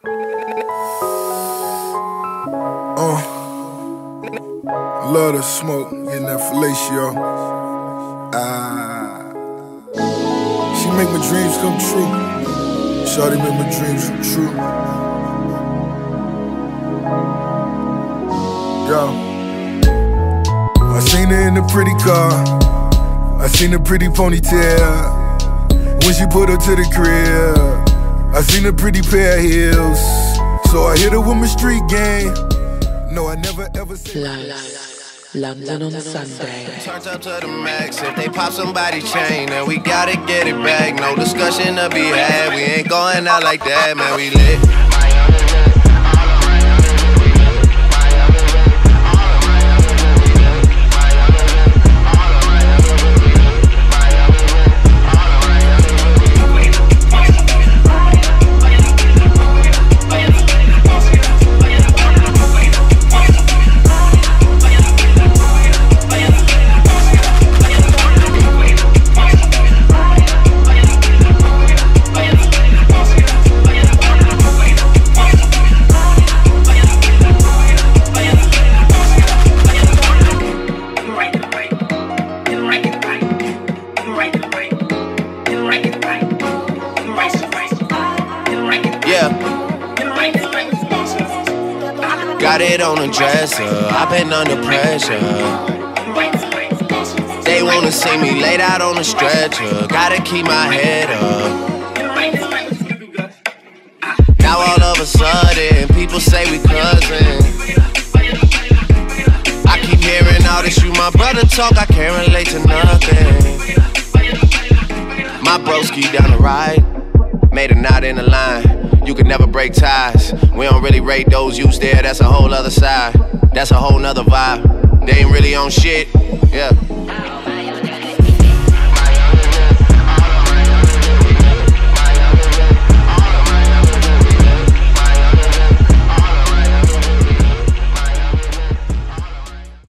I love the smoke, getting that fellatio. She make my dreams come true. Shawty make my dreams come true. Yo. I seen her in a pretty car. I seen a pretty ponytail when she put her to the crib. I seen a pretty pair of heels, so I hit her with my street game. No, I never ever said London on Sunday. Turned up to the max. If they pop somebody's chain, then we gotta get it back. No discussion to be had. We ain't going out like that, man. We lit. Got it on the dresser, I've been under pressure. They wanna see me laid out on the stretcher. Gotta keep my head up. Now all of a sudden, people say we cousins. I keep hearing all this, you my brother talk, I can't relate to nothing. My broski down the right, made a knot in the line. You can never break ties. We don't really rate those used there, that's a whole other side. That's a whole nother vibe. They ain't really on shit, yeah.